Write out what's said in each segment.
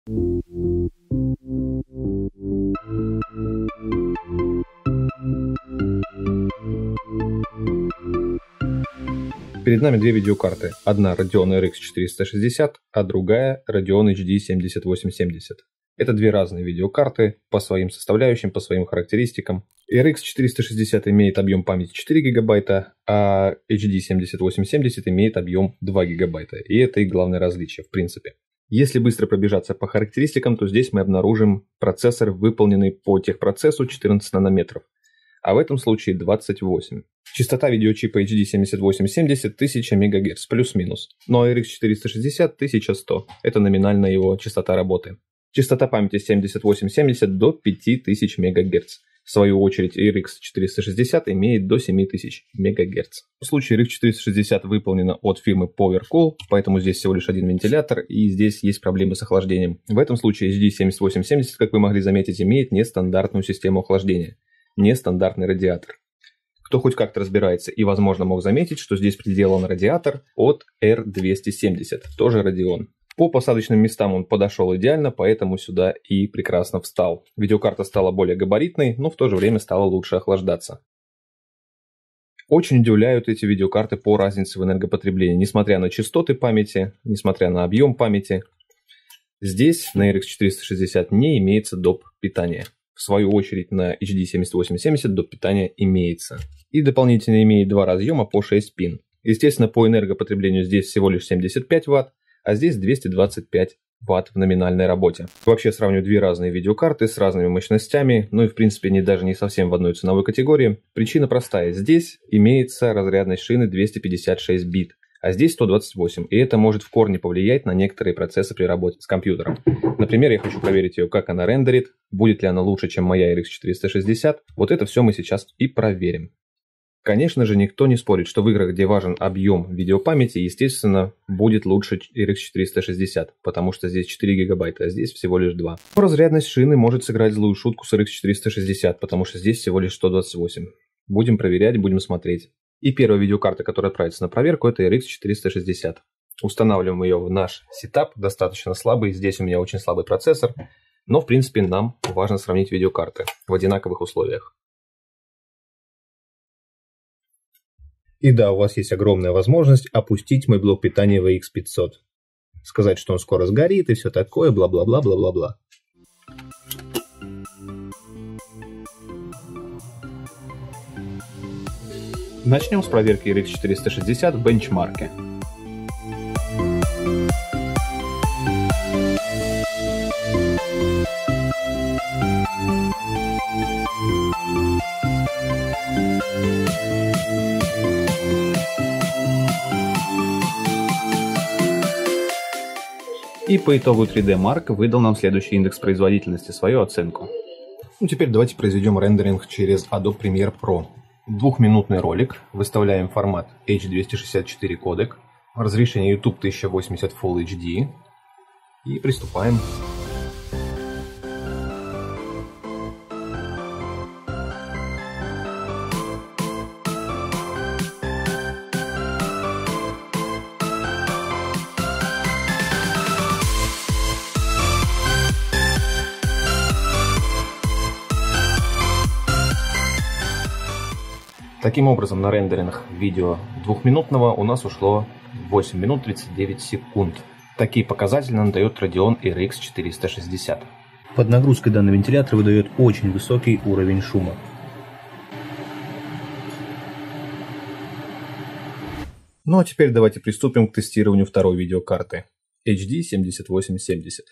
Перед нами две видеокарты. Одна Radeon RX 460, а другая Radeon HD 7870. Это две разные видеокарты по своим составляющим, по своим характеристикам. RX 460 имеет объем памяти 4 ГБ, а HD 7870 имеет объем 2 ГБ. И это их главное различие в принципе. Если быстро пробежаться по характеристикам, то здесь мы обнаружим процессор, выполненный по техпроцессу 14 нанометров. А в этом случае 28. Частота видеочипа HD 7870 1000 МГц плюс-минус, но RX 460 1100, это номинальная его частота работы. Частота памяти 7870 до 5000 МГц. В свою очередь RX 460 имеет до 7000 МГц. В случае RX 460 выполнена от фирмы PowerCool, поэтому здесь всего лишь один вентилятор и здесь есть проблемы с охлаждением. В этом случае HD 7870, как вы могли заметить, имеет нестандартную систему охлаждения. Нестандартный радиатор. Кто хоть как-то разбирается и, возможно, мог заметить, что здесь приделан радиатор от R270, тоже Radeon. По посадочным местам он подошел идеально, поэтому сюда и прекрасно встал. Видеокарта стала более габаритной, но в то же время стала лучше охлаждаться. Очень удивляют эти видеокарты по разнице в энергопотреблении, несмотря на частоты памяти, несмотря на объем памяти. Здесь на RX 460 не имеется доп. Питания. В свою очередь на HD 7870 доп. Питания имеется. И дополнительно имеет два разъема по 6 пин. Естественно, по энергопотреблению здесь всего лишь 75 Вт, а здесь 225 Вт в номинальной работе. Вообще сравню две разные видеокарты с разными мощностями, ну и в принципе они даже не совсем в одной ценовой категории. Причина простая. Здесь имеется разрядность шины 256 бит. А здесь 128, и это может в корне повлиять на некоторые процессы при работе с компьютером. Например, я хочу проверить ее, как она рендерит, будет ли она лучше, чем моя RX 460. Вот это все мы сейчас и проверим. Конечно же, никто не спорит, что в играх, где важен объем видеопамяти, естественно, будет лучше RX 460, потому что здесь 4 ГБ, а здесь всего лишь 2. Но разрядность шины может сыграть злую шутку с RX 460, потому что здесь всего лишь 128. Будем проверять, будем смотреть. И первая видеокарта, которая отправится на проверку, это RX 460. Устанавливаем ее в наш сетап, достаточно слабый, здесь у меня очень слабый процессор, но в принципе нам важно сравнить видеокарты в одинаковых условиях. И да, у вас есть огромная возможность опустить мой блок питания VX 500. Сказать, что он скоро сгорит и все такое, бла-бла-бла-бла-бла-бла. Начнем с проверки RX 460 в бенчмарке. И по итогу 3D Mark выдал нам следующий индекс производительности, свою оценку. Ну, теперь давайте произведем рендеринг через Adobe Premiere Pro. Двухминутный ролик, выставляем формат H264 кодек, разрешение YouTube 1080 Full HD и приступаем. Таким образом, на рендеринг видео двухминутного у нас ушло 8 минут 39 секунд. Такие показатели нам дает Radeon RX 460. Под нагрузкой данный вентилятор выдает очень высокий уровень шума. Ну а теперь давайте приступим к тестированию второй видеокарты HD 7870.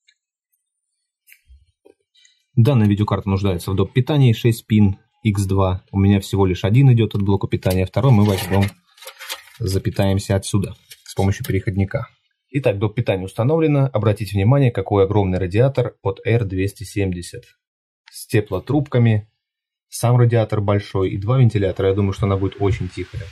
Данная видеокарта нуждается в доп. Питании 6 пин X2. У меня всего лишь один идет от блока питания, второй мы возьмем, запитаемся отсюда с помощью переходника. Итак, доп. Питание установлено. Обратите внимание, какой огромный радиатор от R270 с теплотрубками. Сам радиатор большой и два вентилятора. Я думаю, что она будет очень тихая.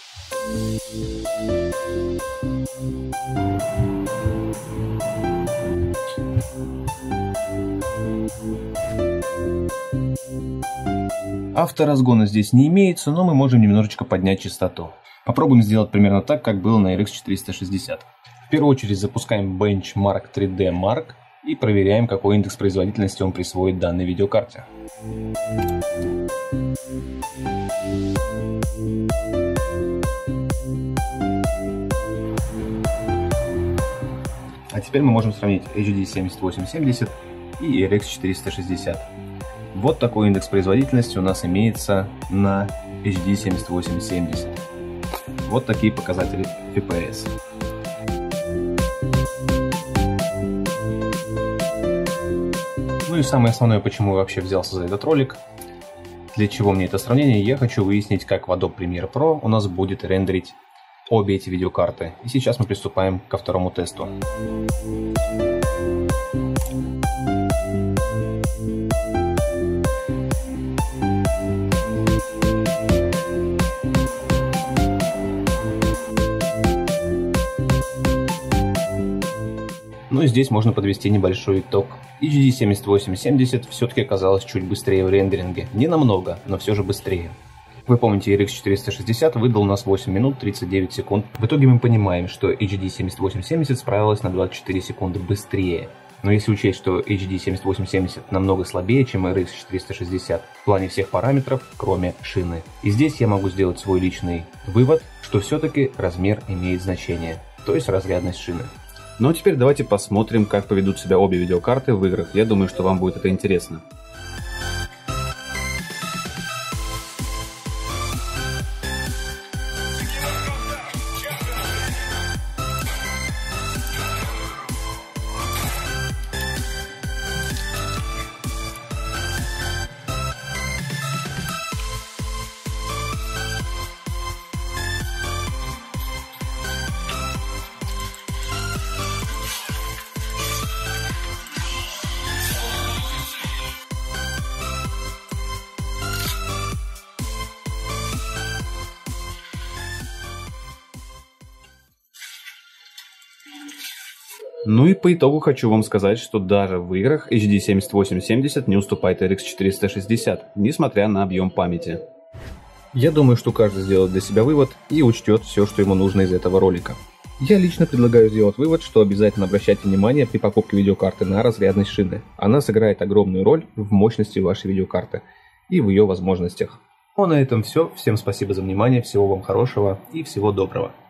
Авторазгона здесь не имеется, но мы можем немножечко поднять частоту. Попробуем сделать примерно так, как было на RX 460. В первую очередь запускаем Benchmark 3D Mark и проверяем, какой индекс производительности он присвоит данной видеокарте. А теперь мы можем сравнить HD 7870 и RX 460. Вот такой индекс производительности у нас имеется на HD 7870. Вот такие показатели FPS. Ну и самое основное, почему я вообще взялся за этот ролик, для чего мне это сравнение, я хочу выяснить, как в Adobe Premiere Pro у нас будет рендерить обе эти видеокарты. И сейчас мы приступаем ко второму тесту. Ну и здесь можно подвести небольшой итог. HD 7870 все-таки оказалось чуть быстрее в рендеринге. Не намного, но все же быстрее. Вы помните, RX 460 выдал у нас 8 минут 39 секунд. В итоге мы понимаем, что HD 7870 справилась на 24 секунды быстрее. Но если учесть, что HD 7870 намного слабее, чем RX 460 в плане всех параметров, кроме шины. И здесь я могу сделать свой личный вывод, что все-таки размер имеет значение, то есть разрядность шины. Ну а теперь давайте посмотрим, как поведут себя обе видеокарты в играх. Я думаю, что вам будет это интересно. Ну и по итогу хочу вам сказать, что даже в играх HD 7870 не уступает RX 460, несмотря на объем памяти. Я думаю, что каждый сделает для себя вывод и учтет все, что ему нужно из этого ролика. Я лично предлагаю сделать вывод, что обязательно обращайте внимание при покупке видеокарты на разрядность шины. Она сыграет огромную роль в мощности вашей видеокарты и в ее возможностях. Ну а на этом все. Всем спасибо за внимание, всего вам хорошего и всего доброго.